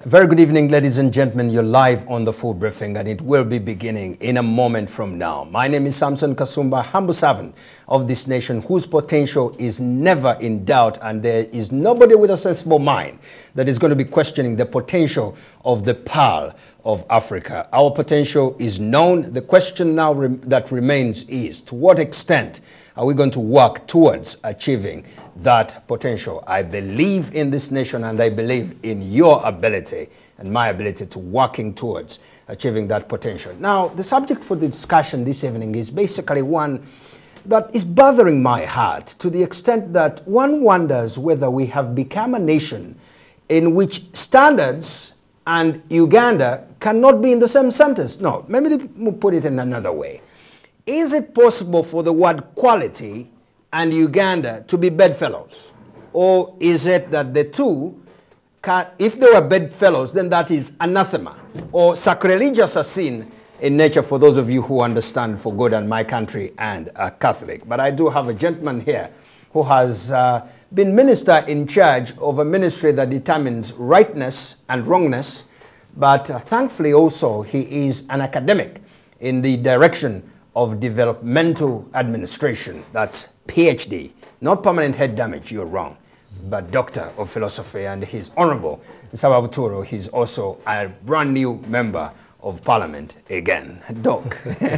Very good evening, ladies and gentlemen. You're live on the full briefing, and it will be beginning in a moment from now. My name is Samson Kasumba, humble servant of this nation whose potential is never in doubt, and there is nobody with a sensible mind that is going to be questioning the potential of the Pearl of Africa. Our potential is known. The question now that remains is, to what extent are we going to work towards achieving that potential? I believe in this nation, and I believe in your ability and my ability to working towards achieving that potential. Now, the subject for the discussion this evening is basically one that is bothering my heart to the extent that one wonders whether we have become a nation in which standards and Uganda cannot be in the same sentence. No, maybe let me put it in another way. Is it possible for the word quality and Uganda to be bedfellows? Or is it that the two, if they were bedfellows, then that is anathema or sacrilegious a sin in nature, for those of you who understand for God and my country and are Catholic. But I do have a gentleman here who has been minister in charge of a ministry that determines rightness and wrongness. But thankfully also he is an academic in the direction of developmental administration. That's PhD, not permanent head damage, you're wrong, but Doctor of Philosophy, and he's Honorable Nsaba Buturo. He's also a brand new member of Parliament again. Doc.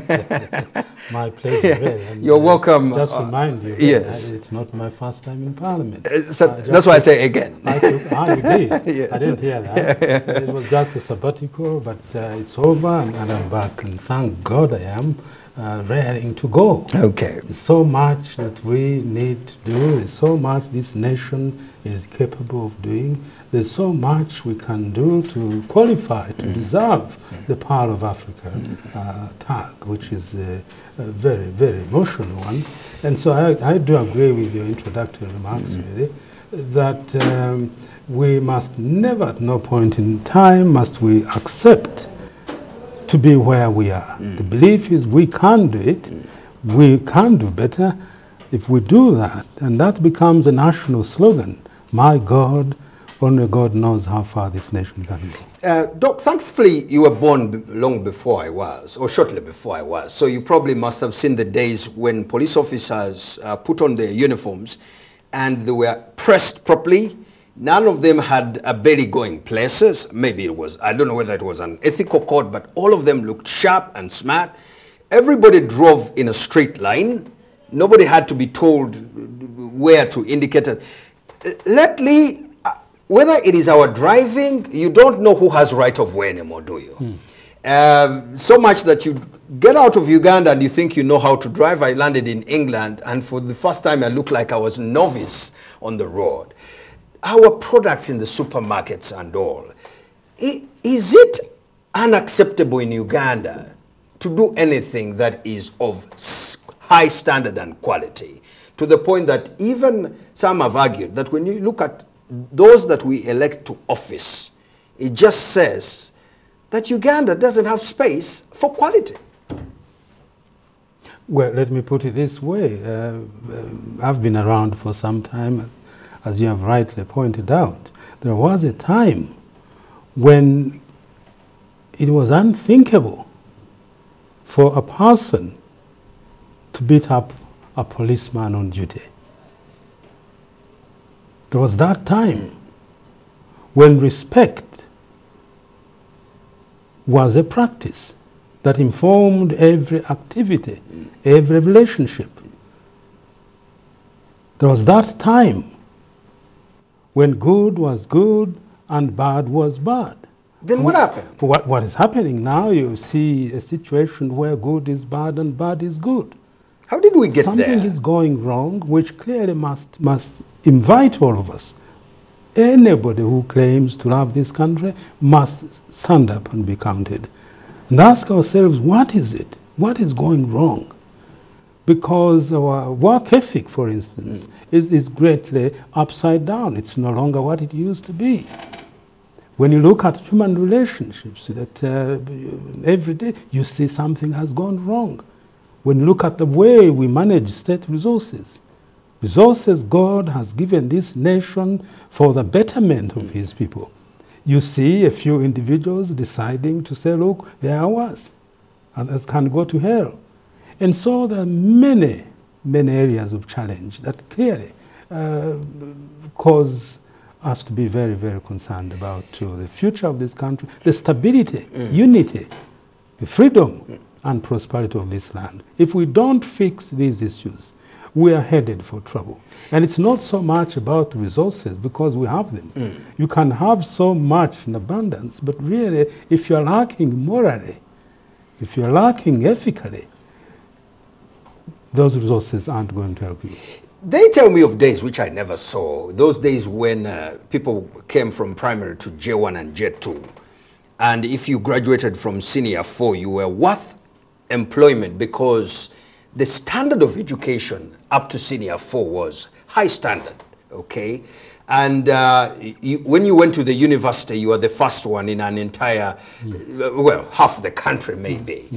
My pleasure, really. You're welcome. Just remind you, yes, it's not my first time in Parliament. So that's why I say again. You did. Yes. I didn't hear that. It was just a sabbatical, but it's over and I'm back, and thank God I am raring to go. Okay. There's so much that we need to do. There's so much this nation is capable of doing. There's so much we can do to qualify, to deserve the Pearl of Africa tag, which is a very, very emotional one. And so I do agree with your introductory remarks, really, that we must never, at no point in time, must we accept to be where we are. The belief is we can do it, we can do better if we do that, and that becomes a national slogan. My God, only God knows how far this nation can go. Doc, thankfully you were born long before I was, or shortly before I was, so you probably must have seen the days when police officers put on their uniforms and they were pressed properly. None of them had a belly going places. Maybe it was, I don't know whether it was an ethical code, but all of them looked sharp and smart. Everybody drove in a straight line. Nobody had to be told where to indicate it. Lately, whether it is our driving, you don't know who has right of way anymore, do you? So much that you get out of Uganda and you think you know how to drive. I landed in England, and for the first time I looked like I was a novice on the road. Our products in the supermarkets and all, is it unacceptable in Uganda to do anything that is of high standard and quality, to the point that even some have argued that when you look at those that we elect to office, it just says that Uganda doesn't have space for quality? Well, let me put it this way. I've been around for some time. As you have rightly pointed out, there was a time when it was unthinkable for a person to beat up a policeman on duty. There was that time when respect was a practice that informed every activity, every relationship. There was that time when good was good and bad was bad. Then what happened? What is happening now, you see a situation where good is bad and bad is good. How did we get there? Something is going wrong, which clearly must invite all of us. Anybody who claims to love this country must stand up and be counted. And ask ourselves, what is it? What is going wrong? Because our work ethic, for instance, is greatly upside down. It's no longer what it used to be. When you look at human relationships, that every day you see something has gone wrong. When you look at the way we manage state resources, resources God has given this nation for the betterment of his people. You see a few individuals deciding to say, look, they're ours, others can go to hell. And so there are many areas of challenge that clearly cause us to be very, very concerned about the future of this country, the stability, unity, the freedom and prosperity of this land. If we don't fix these issues, we are headed for trouble. And it's not so much about resources, because we have them. You can have so much in abundance, but really, if you're lacking morally, if you're lacking ethically, those resources aren't going to help you. They tell me of days which I never saw, those days when people came from primary to J1 and J2. And if you graduated from senior 4, you were worth employment because the standard of education up to senior 4 was high standard, okay? And when you went to the university, you were the first one in an entire, well, half the country maybe.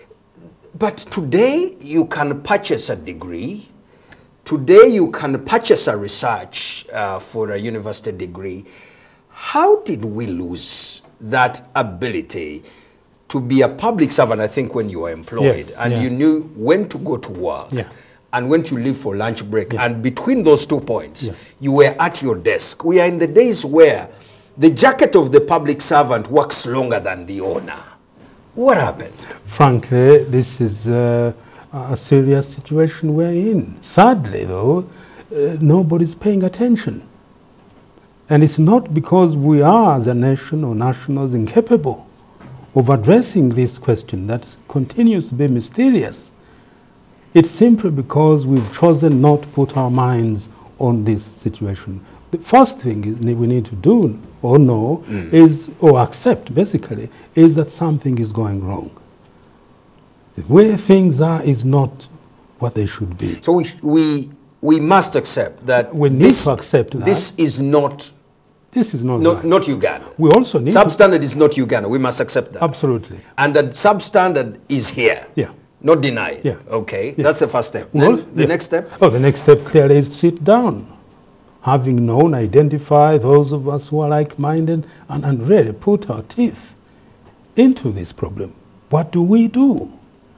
But today, you can purchase a degree. Today, you can purchase a research for a university degree. How did we lose that ability to be a public servant, I think, when you were employed, and you knew when to go to work and when to leave for lunch break, and between those 2 points, you were at your desk. We are in the days where the jacket of the public servant works longer than the owner. What happened? Frankly, this is a serious situation we're in. Sadly, though, nobody's paying attention. And it's not because we are, as a nation or nationals, incapable of addressing this question that continues to be mysterious. It's simply because we've chosen not to put our minds on this situation. The first thing we need to do or know is, or accept basically, is that something is going wrong. The way things are is not what they should be. So we must accept that we need to accept that this is not not Uganda. We also need substandard is not Uganda. We must accept that. Absolutely. And that substandard is here. Yeah. Not denied. Yeah. Okay. Yeah. That's the first step. Well, Then the next step? Oh, the next step clearly is sit down. Having known, identify those of us who are like-minded and really put our teeth into this problem. What do we do?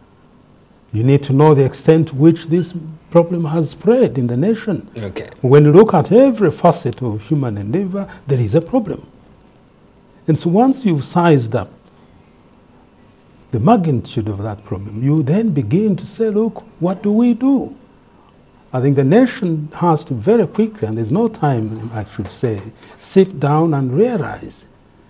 You need to know the extent to which this problem has spread in the nation. Okay. When you look at every facet of human endeavor, there is a problem. And so once you've sized up the magnitude of that problem, you then begin to say, look, what do we do? I think the nation has to very quickly, and there's no time, I should say, sit down and realize.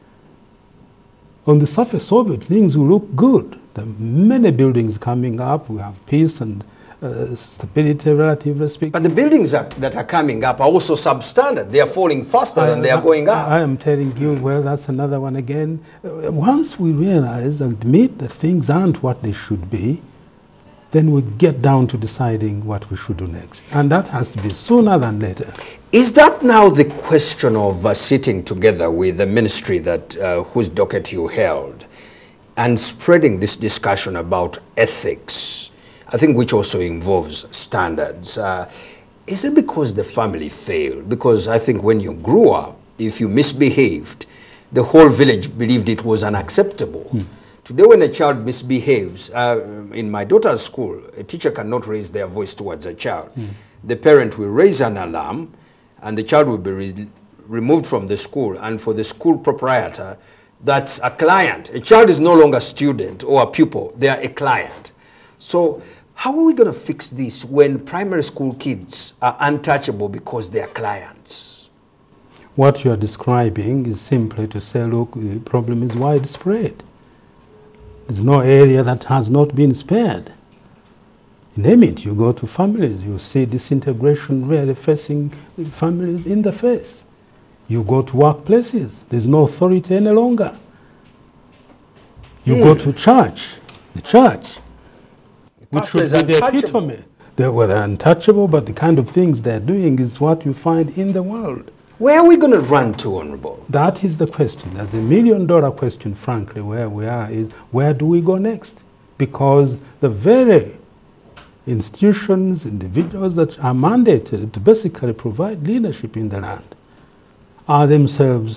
On the surface of it, things will look good. There are many buildings coming up. We have peace and stability, relatively speaking. But the buildings that are coming up are also substandard. They are falling faster than they are going up. I am telling you, well, that's another one again. Once we realize and admit that things aren't what they should be, then we get down to deciding what we should do next. And that has to be sooner than later. Is that now the question of sitting together with the ministry that whose docket you held and spreading this discussion about ethics, I think which also involves standards? Is it because the family failed? Because I think when you grew up, if you misbehaved, the whole village believed it was unacceptable. Today, when a child misbehaves, in my daughter's school, a teacher cannot raise their voice towards a child. The parent will raise an alarm, and the child will be removed from the school. And for the school proprietor, that's a client. A child is no longer a student or a pupil. They are a client. So how are we going to fix this when primary school kids are untouchable because they are clients? What you are describing is simply to say, look, the problem is widespread. There's no area that has not been spared. Name it, you go to families, you see disintegration really facing families in the face. You go to workplaces, there's no authority any longer. You go to church, the church, which would be the epitome. They're untouchable, but the kind of things they're doing is what you find in the world. Where are we going to run to, Honorable? That is the question. That's the million-dollar question, frankly, where we are, is where do we go next? Because the very institutions, individuals that are mandated to basically provide leadership in the land are themselves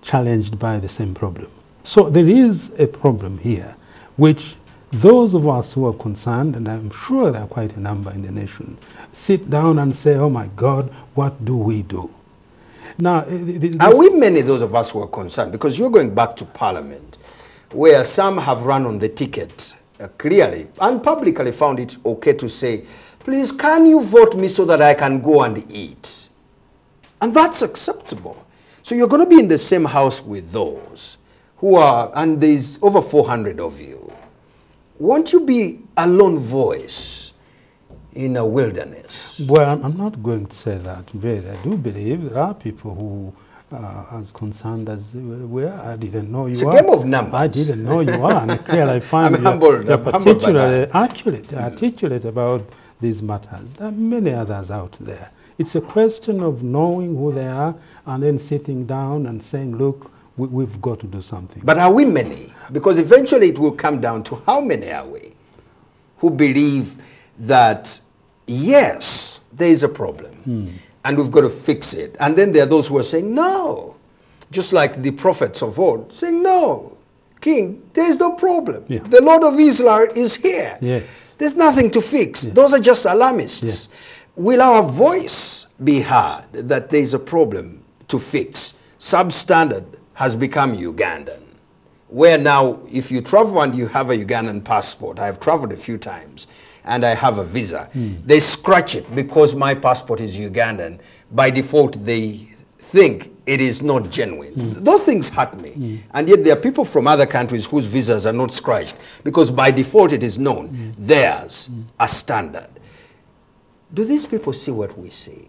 challenged by the same problem. So there is a problem here, which those of us who are concerned, and I'm sure there are quite a number in the nation, sit down and say, oh my God, what do we do? Now, are we many, those of us who are concerned? Because you're going back to Parliament, where some have run on the ticket clearly and publicly found it okay to say, please, can you vote me so that I can go and eat? And that's acceptable. So you're going to be in the same house with those who are, and there's over 400 of you. Won't you be a lone voice in a wilderness? Well, I'm not going to say that, really. I do believe there are people who are as concerned as we are. I didn't know you it's are. It's a game of numbers. I didn't know you are. And clearly I find you're particularly articulate about these matters. There are many others out there. It's a question of knowing who they are and then sitting down and saying, look, we've got to do something. But are we many? Because eventually it will come down to how many are we who believe that, yes, there is a problem and we've got to fix it. And then there are those who are saying, no. Just like the prophets of old, saying, no, King, there is no problem. Yeah. The Lord of Israel is here. Yes. There's nothing to fix. Yeah. Those are just alarmists. Yeah. Will our voice be heard that there is a problem to fix? Substandard has become Ugandan, where now if you travel and you have a Ugandan passport, I've traveled a few times, and I have a visa, they scratch it because my passport is Ugandan. By default, they think it is not genuine. Those things hurt me. And yet there are people from other countries whose visas are not scratched because by default it is known theirs are standard. Do these people see what we see?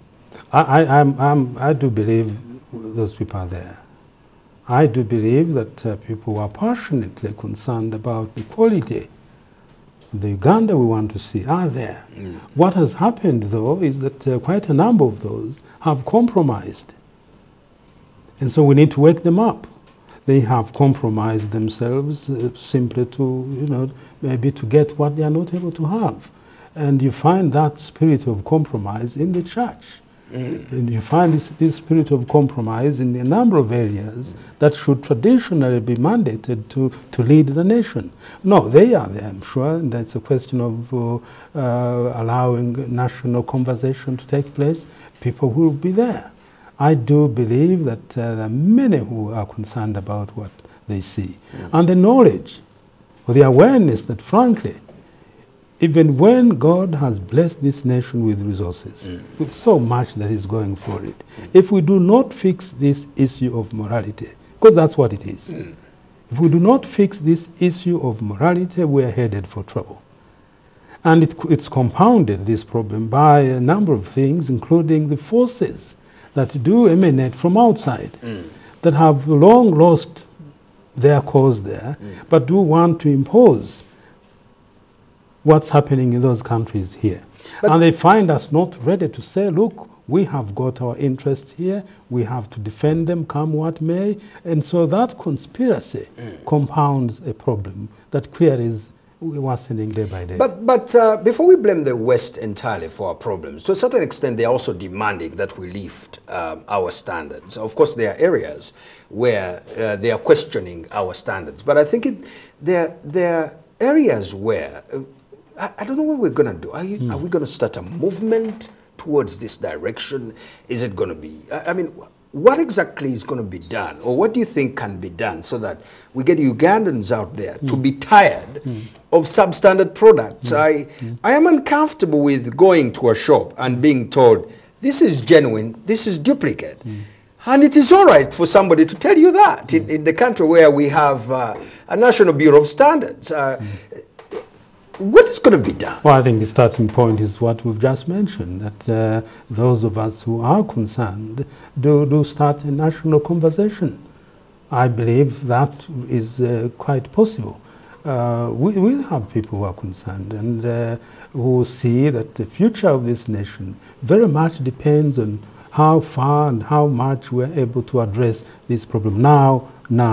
I do believe those people are there. I do believe that people who are passionately concerned about the quality of the Uganda we want to see are there. What has happened, though, is that quite a number of those have compromised. And so we need to wake them up. They have compromised themselves simply to, maybe to get what they are not able to have. And you find that spirit of compromise in the church. And you find this spirit of compromise in a number of areas that should traditionally be mandated to lead the nation. No, they are there, I'm sure, and that's a question of allowing national conversation to take place. People will be there. I do believe that there are many who are concerned about what they see. And the knowledge, or the awareness that, frankly, even when God has blessed this nation with resources, with so much that is going for it, if we do not fix this issue of morality, because that's what it is, if we do not fix this issue of morality, we are headed for trouble. And it's compounded, this problem, by a number of things, including the forces that do emanate from outside, that have long lost their cause there, but do want to impose what's happening in those countries here. But and they find us not ready to say, look, we have got our interests here, we have to defend them come what may, and so that conspiracy compounds a problem that clearly is worsening day by day. But before we blame the West entirely for our problems, to a certain extent they are also demanding that we lift our standards. Of course there are areas where they are questioning our standards, but I think there are areas where I don't know what we're going to do. Are we going to start a movement towards this direction? Is it going to be, I mean, what exactly is going to be done? Or what do you think can be done so that we get Ugandans out there to be tired of substandard products? I am uncomfortable with going to a shop and being told, this is genuine, this is duplicate. And it is all right for somebody to tell you that in the country where we have a National Bureau of Standards. What is going to be done? Well, I think the starting point is what we've just mentioned, that those of us who are concerned do start a national conversation. I believe that is quite possible. We have people who are concerned and who see that the future of this nation very much depends on how far and how much we're able to address this problem now.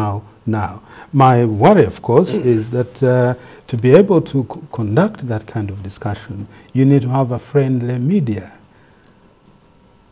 My worry, of course, is that to be able to conduct that kind of discussion, you need to have a friendly media.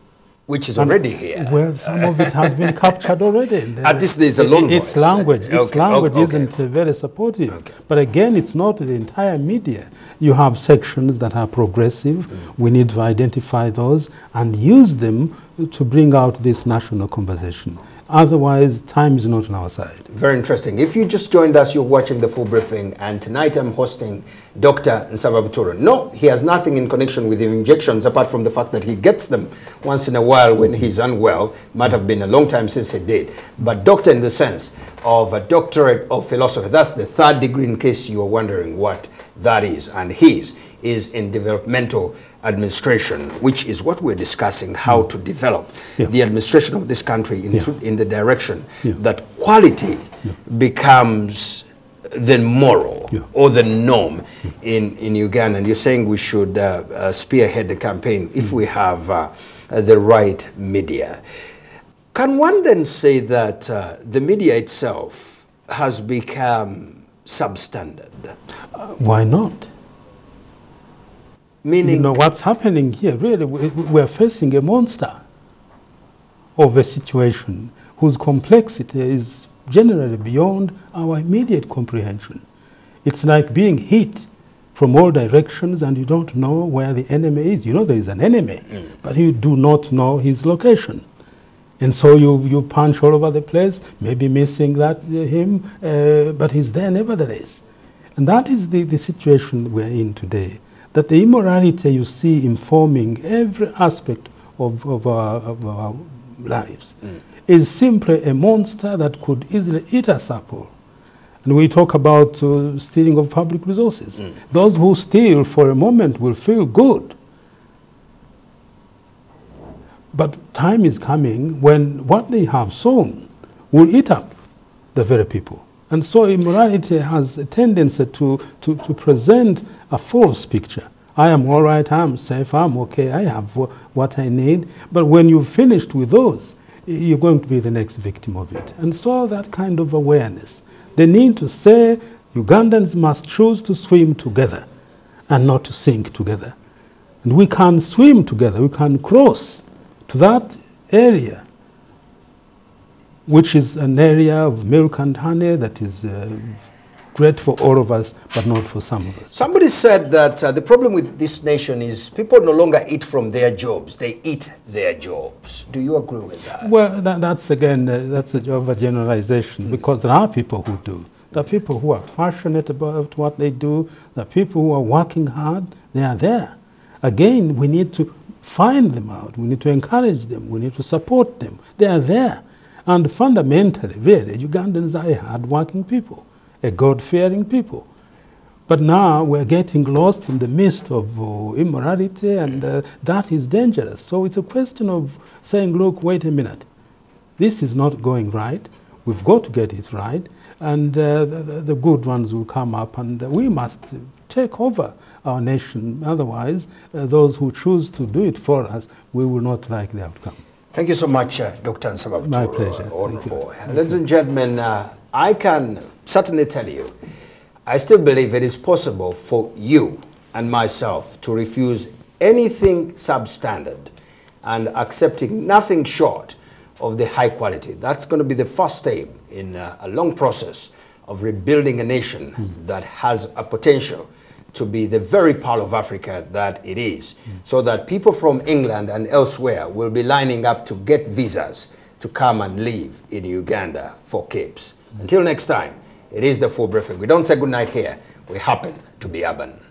Which is already here. Well, some of it has been captured already. At least there's a lone voice. Its language, Okay. isn't very supportive. Okay. But again, it's not the entire media. You have sections that are progressive. We need to identify those and use them to bring out this national conversation. Otherwise, time is not on our side. Very interesting. If you just joined us, you're watching the full briefing, and tonight I'm hosting Dr. Nsaba Buturo. No, he has nothing in connection with the injections, apart from the fact that he gets them once in a while when he's unwell. Might have been a long time since he did. But doctor in the sense of a doctorate of philosophy. That's the third degree, in case you are wondering what that is. And his is in developmental administration, which is what we're discussing, how to develop the administration of this country in the direction that quality becomes the moral or the norm in Uganda. And you're saying we should spearhead the campaign if we have the right media. Can one then say that the media itself has become substandard? Why not? Meaning, you know, what's happening here, really, we're facing a monster of a situation whose complexity is generally beyond our immediate comprehension. It's like being hit from all directions and you don't know where the enemy is. You know there is an enemy, but you do not know his location. And so you punch all over the place, maybe missing him, but he's there nevertheless. And that is the situation we're in today. That the immorality you see informing every aspect of our lives is simply a monster that could easily eat us up all. And we talk about stealing of public resources. Those who steal for a moment will feel good. But time is coming when what they have sown will eat up the very people. And so immorality has a tendency to present a false picture. I am all right, I'm safe, I'm okay, I have what I need. But when you've finished with those, you're going to be the next victim of it. And so that kind of awareness. The need to say Ugandans must choose to swim together and not to sink together. And we can swim together, we can cross to that area, which is an area of milk and honey that is great for all of us, but not for some of us. Somebody said that the problem with this nation is people no longer eat from their jobs, they eat their jobs. Do you agree with that? Well, that's again, that's a overgeneralization, because there are people who do. There are people who are passionate about what they do. There are people who are working hard. They are there. Again, we need to find them out. We need to encourage them. We need to support them. They are there. And fundamentally, really, Ugandans are hard-working people, a God-fearing people. But now we're getting lost in the midst of immorality, and that is dangerous. So it's a question of saying, look, wait a minute. This is not going right. We've got to get it right, and the good ones will come up, and we must take over our nation. Otherwise, those who choose to do it for us, we will not like the outcome. Thank you so much, Dr. Nsaba Buturo. My pleasure. Honorable. Ladies and gentlemen, I can certainly tell you, I still believe it is possible for you and myself to refuse anything substandard and accepting nothing short of the high quality. That's going to be the first step in a long process of rebuilding a nation that has a potential to be the very pearl of Africa that it is, so that people from England and elsewhere will be lining up to get visas to come and live in Uganda for keeps. Until next time, it is the full briefing. We don't say good night here. We happen to be urban.